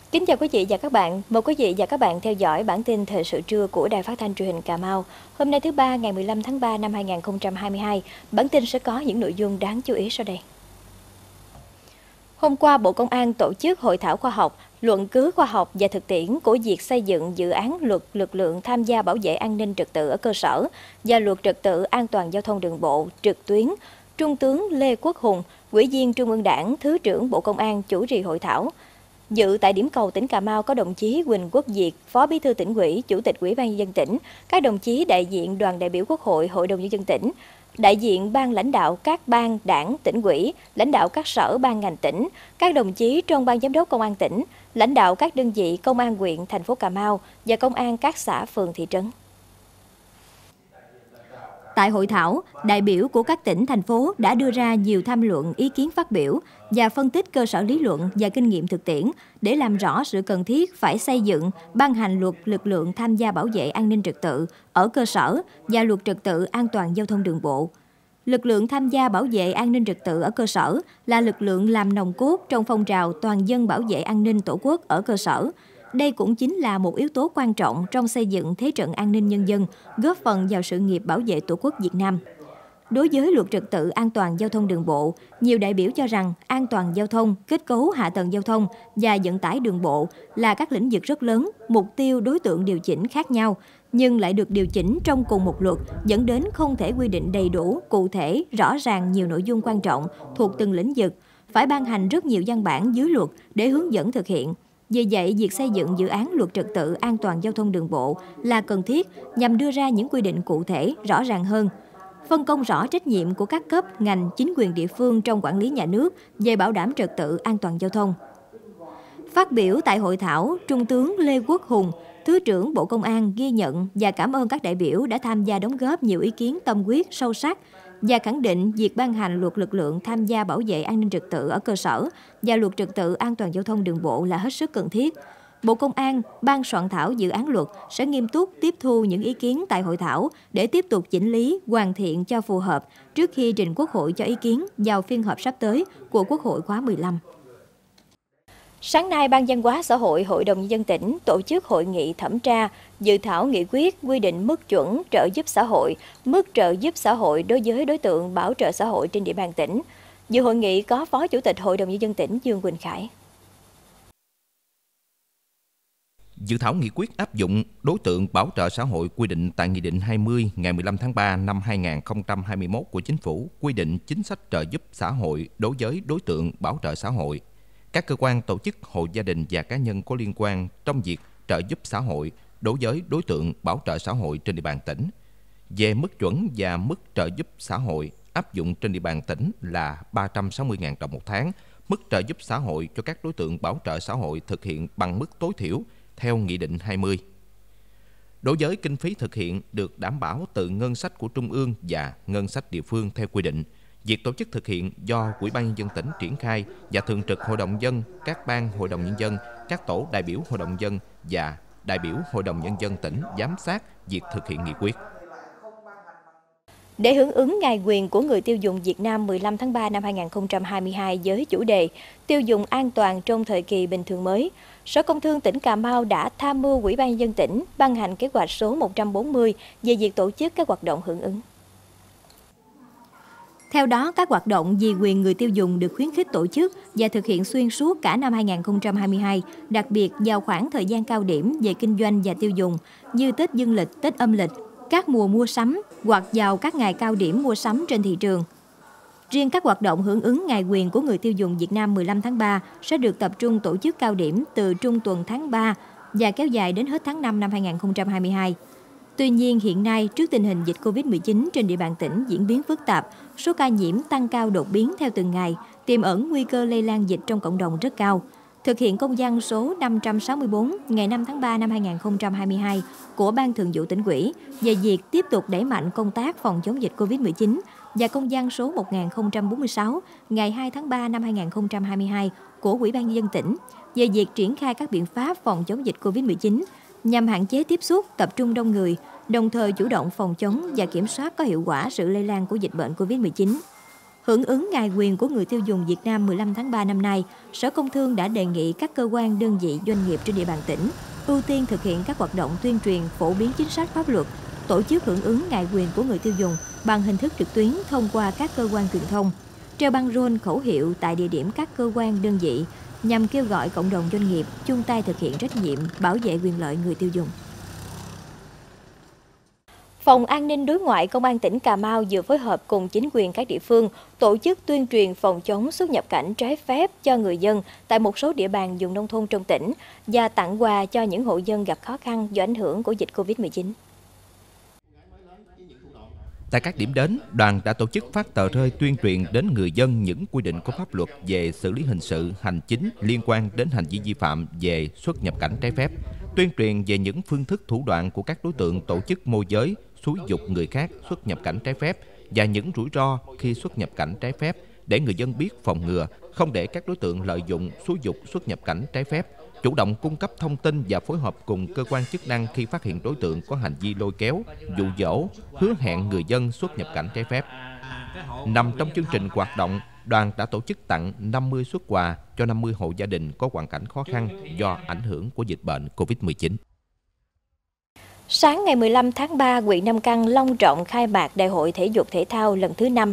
Kính chào quý vị và các bạn. Mời quý vị và các bạn theo dõi bản tin thời sự trưa của Đài Phát thanh Truyền hình Cà Mau. Hôm nay thứ Ba ngày 15 tháng 3 năm 2022, bản tin sẽ có những nội dung đáng chú ý sau đây. Hôm qua, Bộ Công an tổ chức hội thảo khoa học, luận cứ khoa học và thực tiễn của việc xây dựng dự án luật lực lượng tham gia bảo vệ an ninh trật tự ở cơ sở và luật trật tự an toàn giao thông đường bộ trực tuyến. Trung tướng Lê Quốc Hùng, Ủy viên Trung ương Đảng, Thứ trưởng Bộ Công an chủ trì hội thảo. Dự tại điểm cầu tỉnh Cà Mau có đồng chí Huỳnh Quốc Việt, Phó Bí thư Tỉnh ủy, Chủ tịch Ủy ban nhân dân tỉnh, các đồng chí đại diện đoàn đại biểu Quốc hội, Hội đồng nhân dân tỉnh, đại diện ban lãnh đạo các ban đảng tỉnh ủy, lãnh đạo các sở ban ngành tỉnh, các đồng chí trong ban giám đốc công an tỉnh, lãnh đạo các đơn vị công an huyện, thành phố Cà Mau và công an các xã phường thị trấn. Tại hội thảo, đại biểu của các tỉnh, thành phố đã đưa ra nhiều tham luận, ý kiến phát biểu và phân tích cơ sở lý luận và kinh nghiệm thực tiễn để làm rõ sự cần thiết phải xây dựng, ban hành luật lực lượng tham gia bảo vệ an ninh trật tự ở cơ sở và luật trật tự an toàn giao thông đường bộ. Lực lượng tham gia bảo vệ an ninh trật tự ở cơ sở là lực lượng làm nòng cốt trong phong trào toàn dân bảo vệ an ninh Tổ quốc ở cơ sở. Đây cũng chính là một yếu tố quan trọng trong xây dựng thế trận an ninh nhân dân, góp phần vào sự nghiệp bảo vệ Tổ quốc Việt Nam. Đối với luật trật tự an toàn giao thông đường bộ, nhiều đại biểu cho rằng an toàn giao thông, kết cấu hạ tầng giao thông và vận tải đường bộ là các lĩnh vực rất lớn, mục tiêu đối tượng điều chỉnh khác nhau, nhưng lại được điều chỉnh trong cùng một luật, dẫn đến không thể quy định đầy đủ, cụ thể, rõ ràng nhiều nội dung quan trọng thuộc từng lĩnh vực, phải ban hành rất nhiều văn bản dưới luật để hướng dẫn thực hiện. Vì vậy, việc xây dựng dự án luật trật tự an toàn giao thông đường bộ là cần thiết nhằm đưa ra những quy định cụ thể, rõ ràng hơn, phân công rõ trách nhiệm của các cấp, ngành, chính quyền địa phương trong quản lý nhà nước về bảo đảm trật tự an toàn giao thông. Phát biểu tại hội thảo, Trung tướng Lê Quốc Hùng, Thứ trưởng Bộ Công an ghi nhận và cảm ơn các đại biểu đã tham gia đóng góp nhiều ý kiến tâm huyết, sâu sắc và khẳng định việc ban hành luật lực lượng tham gia bảo vệ an ninh trật tự ở cơ sở và luật trật tự an toàn giao thông đường bộ là hết sức cần thiết. Bộ Công an, ban soạn thảo dự án luật sẽ nghiêm túc tiếp thu những ý kiến tại hội thảo để tiếp tục chỉnh lý, hoàn thiện cho phù hợp trước khi trình Quốc hội cho ý kiến vào phiên họp sắp tới của Quốc hội khóa 15. Sáng nay, Ban Văn hóa Xã hội Hội đồng Nhân dân tỉnh tổ chức hội nghị thẩm tra dự thảo nghị quyết quy định mức chuẩn trợ giúp xã hội, mức trợ giúp xã hội đối với đối tượng bảo trợ xã hội trên địa bàn tỉnh. Dự hội nghị có Phó Chủ tịch Hội đồng Nhân dân tỉnh Dương Quỳnh Khải. Dự thảo nghị quyết áp dụng đối tượng bảo trợ xã hội quy định tại Nghị định 20 ngày 15 tháng 3 năm 2021 của Chính phủ quy định chính sách trợ giúp xã hội đối với đối tượng bảo trợ xã hội. Các cơ quan, tổ chức, hộ gia đình và cá nhân có liên quan trong việc trợ giúp xã hội đối với đối tượng bảo trợ xã hội trên địa bàn tỉnh. Về mức chuẩn và mức trợ giúp xã hội áp dụng trên địa bàn tỉnh là 360.000 đồng một tháng. Mức trợ giúp xã hội cho các đối tượng bảo trợ xã hội thực hiện bằng mức tối thiểu theo Nghị định 20. Đối với kinh phí thực hiện được đảm bảo từ ngân sách của Trung ương và ngân sách địa phương theo quy định. Việc tổ chức thực hiện do Ủy ban Nhân dân tỉnh triển khai và thường trực Hội đồng nhân dân, các ban Hội đồng Nhân dân, các tổ đại biểu Hội đồng nhân dân và đại biểu Hội đồng Nhân dân tỉnh giám sát việc thực hiện nghị quyết. Để hưởng ứng Ngày quyền của người tiêu dùng Việt Nam 15 tháng 3 năm 2022 với chủ đề Tiêu dùng an toàn trong thời kỳ bình thường mới, Sở Công Thương tỉnh Cà Mau đã tham mưu Ủy ban Nhân dân tỉnh ban hành kế hoạch số 140 về việc tổ chức các hoạt động hưởng ứng. Theo đó, các hoạt động vì quyền người tiêu dùng được khuyến khích tổ chức và thực hiện xuyên suốt cả năm 2022, đặc biệt vào khoảng thời gian cao điểm về kinh doanh và tiêu dùng như Tết Dương lịch, Tết âm lịch, các mùa mua sắm hoặc vào các ngày cao điểm mua sắm trên thị trường. Riêng các hoạt động hưởng ứng Ngày quyền của người tiêu dùng Việt Nam 15 tháng 3 sẽ được tập trung tổ chức cao điểm từ trung tuần tháng 3 và kéo dài đến hết tháng 5 năm 2022. Tuy nhiên, hiện nay, trước tình hình dịch Covid-19 trên địa bàn tỉnh diễn biến phức tạp, số ca nhiễm tăng cao đột biến theo từng ngày, tiềm ẩn nguy cơ lây lan dịch trong cộng đồng rất cao. Thực hiện công văn số 564 ngày 5 tháng 3 năm 2022 của Ban Thường vụ Tỉnh ủy về việc tiếp tục đẩy mạnh công tác phòng chống dịch Covid-19 và công văn số 1046 ngày 2 tháng 3 năm 2022 của Ủy ban Nhân dân tỉnh về việc triển khai các biện pháp phòng chống dịch Covid-19 nhằm hạn chế tiếp xúc, tập trung đông người, đồng thời chủ động phòng chống và kiểm soát có hiệu quả sự lây lan của dịch bệnh Covid-19. Hưởng ứng Ngày quyền của người tiêu dùng Việt Nam 15 tháng 3 năm nay, Sở Công Thương đã đề nghị các cơ quan, đơn vị, doanh nghiệp trên địa bàn tỉnh ưu tiên thực hiện các hoạt động tuyên truyền, phổ biến chính sách pháp luật, tổ chức hưởng ứng Ngày quyền của người tiêu dùng bằng hình thức trực tuyến thông qua các cơ quan truyền thông, treo băng rôn khẩu hiệu tại địa điểm các cơ quan, đơn vị nhằm kêu gọi cộng đồng doanh nghiệp chung tay thực hiện trách nhiệm bảo vệ quyền lợi người tiêu dùng. Phòng An ninh Đối ngoại Công an tỉnh Cà Mau vừa phối hợp cùng chính quyền các địa phương tổ chức tuyên truyền phòng chống xuất nhập cảnh trái phép cho người dân tại một số địa bàn vùng nông thôn trong tỉnh và tặng quà cho những hộ dân gặp khó khăn do ảnh hưởng của dịch Covid-19. Tại các điểm đến, đoàn đã tổ chức phát tờ rơi tuyên truyền đến người dân những quy định của pháp luật về xử lý hình sự, hành chính liên quan đến hành vi vi phạm về xuất nhập cảnh trái phép, tuyên truyền về những phương thức thủ đoạn của các đối tượng tổ chức môi giới, xúi giục người khác xuất nhập cảnh trái phép và những rủi ro khi xuất nhập cảnh trái phép để người dân biết phòng ngừa, không để các đối tượng lợi dụng xúi giục xuất nhập cảnh trái phép, chủ động cung cấp thông tin và phối hợp cùng cơ quan chức năng khi phát hiện đối tượng có hành vi lôi kéo, dụ dỗ, hứa hẹn người dân xuất nhập cảnh trái phép. Nằm trong chương trình hoạt động, đoàn đã tổ chức tặng 50 suất quà cho 50 hộ gia đình có hoàn cảnh khó khăn do ảnh hưởng của dịch bệnh Covid-19. Sáng ngày 15 tháng 3, huyện Nam Căn long trọng khai mạc Đại hội Thể dục Thể thao lần thứ 5.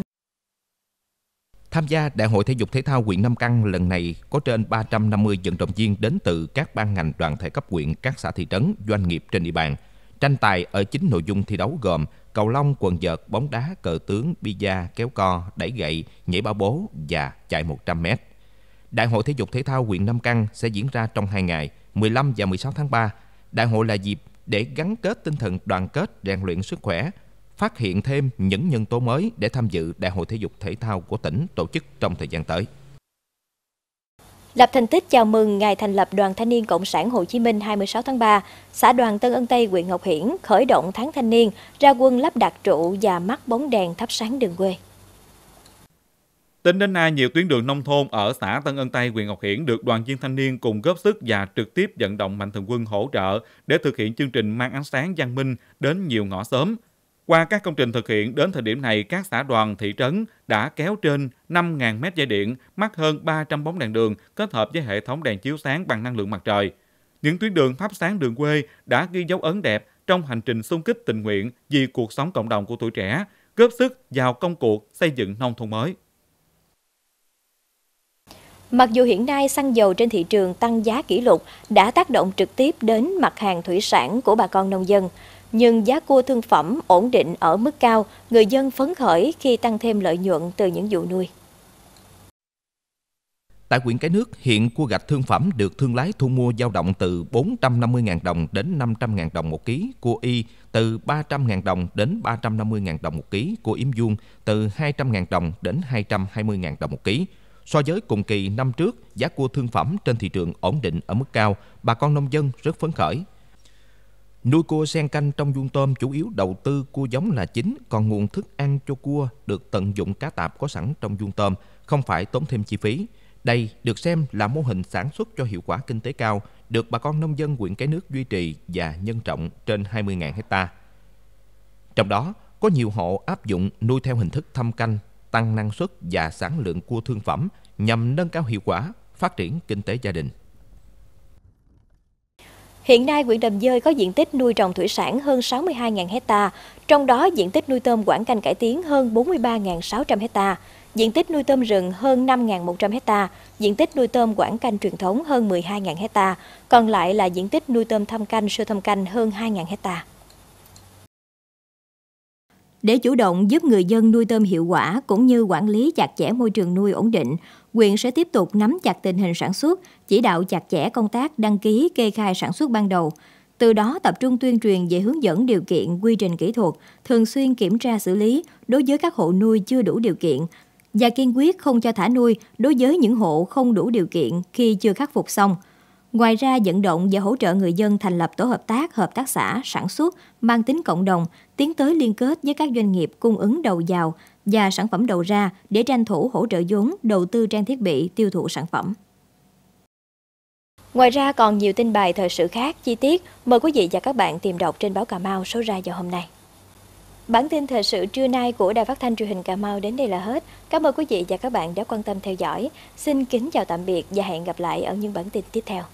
Tham gia Đại hội Thể dục Thể thao huyện Nam Căn lần này có trên 350 vận động viên đến từ các ban ngành đoàn thể cấp huyện, các xã thị trấn, doanh nghiệp trên địa bàn. Tranh tài ở 9 nội dung thi đấu gồm cầu lông, quần vợt, bóng đá, cờ tướng, bi-a, kéo co, đẩy gậy, nhảy bao bố và chạy 100m. Đại hội Thể dục Thể thao huyện Nam Căn sẽ diễn ra trong 2 ngày, 15 và 16 tháng 3. Đại hội là dịp để gắn kết tinh thần đoàn kết, rèn luyện sức khỏe, phát hiện thêm những nhân tố mới để tham dự Đại hội Thể dục Thể thao của tỉnh tổ chức trong thời gian tới. Lập thành tích chào mừng ngày thành lập Đoàn Thanh niên Cộng sản Hồ Chí Minh 26 tháng 3, xã Đoàn Tân Ân Tây, huyện Ngọc Hiển khởi động tháng thanh niên, ra quân lắp đặt trụ và mắc bóng đèn thắp sáng đường quê. Tính đến nay, nhiều tuyến đường nông thôn ở xã Tân Ân Tây, huyện Ngọc Hiển được đoàn viên thanh niên cùng góp sức và trực tiếp vận động mạnh thường quân hỗ trợ để thực hiện chương trình mang ánh sáng văn minh đến nhiều ngõ xóm. Qua các công trình thực hiện, đến thời điểm này, các xã đoàn, thị trấn đã kéo trên 5.000 mét dây điện, mắc hơn 300 bóng đèn đường kết hợp với hệ thống đèn chiếu sáng bằng năng lượng mặt trời. Những tuyến đường thắp sáng đường quê đã ghi dấu ấn đẹp trong hành trình xung kích tình nguyện vì cuộc sống cộng đồng của tuổi trẻ, góp sức vào công cuộc xây dựng nông thôn mới. Mặc dù hiện nay xăng dầu trên thị trường tăng giá kỷ lục đã tác động trực tiếp đến mặt hàng thủy sản của bà con nông dân, nhưng giá cua thương phẩm ổn định ở mức cao, người dân phấn khởi khi tăng thêm lợi nhuận từ những vụ nuôi. Tại huyện Cái Nước, hiện cua gạch thương phẩm được thương lái thu mua dao động từ 450.000 đồng đến 500.000 đồng một ký, cua y từ 300.000 đồng đến 350.000 đồng một ký, cua yếm vuông từ 200.000 đồng đến 220.000 đồng một ký. So với cùng kỳ năm trước, giá cua thương phẩm trên thị trường ổn định ở mức cao, bà con nông dân rất phấn khởi. Nuôi cua sen canh trong vuông tôm chủ yếu đầu tư cua giống là chính, còn nguồn thức ăn cho cua được tận dụng cá tạp có sẵn trong vuông tôm, không phải tốn thêm chi phí. Đây được xem là mô hình sản xuất cho hiệu quả kinh tế cao, được bà con nông dân huyện Cái Nước duy trì và nhân rộng trên 20.000 hectare. Trong đó, có nhiều hộ áp dụng nuôi theo hình thức thâm canh, tăng năng suất và sản lượng cua thương phẩm nhằm nâng cao hiệu quả, phát triển kinh tế gia đình. Hiện nay, huyện Đầm Dơi có diện tích nuôi trồng thủy sản hơn 62.000 hectare, trong đó diện tích nuôi tôm quảng canh cải tiến hơn 43.600 hectare, diện tích nuôi tôm rừng hơn 5.100 hectare, diện tích nuôi tôm quảng canh truyền thống hơn 12.000 hectare, còn lại là diện tích nuôi tôm thâm canh, siêu thâm canh hơn 2.000 hectare. Để chủ động giúp người dân nuôi tôm hiệu quả cũng như quản lý chặt chẽ môi trường nuôi ổn định, huyện sẽ tiếp tục nắm chặt tình hình sản xuất, chỉ đạo chặt chẽ công tác đăng ký kê khai sản xuất ban đầu. Từ đó tập trung tuyên truyền về hướng dẫn điều kiện, quy trình kỹ thuật, thường xuyên kiểm tra xử lý đối với các hộ nuôi chưa đủ điều kiện và kiên quyết không cho thả nuôi đối với những hộ không đủ điều kiện khi chưa khắc phục xong. Ngoài ra, vận động và hỗ trợ người dân thành lập tổ hợp tác xã sản xuất mang tính cộng đồng, tiến tới liên kết với các doanh nghiệp cung ứng đầu vào và sản phẩm đầu ra để tranh thủ hỗ trợ vốn, đầu tư trang thiết bị, tiêu thụ sản phẩm. Ngoài ra còn nhiều tin bài thời sự khác chi tiết, mời quý vị và các bạn tìm đọc trên báo Cà Mau số ra vào hôm nay. Bản tin thời sự trưa nay của Đài Phát thanh Truyền hình Cà Mau đến đây là hết. Cảm ơn quý vị và các bạn đã quan tâm theo dõi. Xin kính chào tạm biệt và hẹn gặp lại ở những bản tin tiếp theo.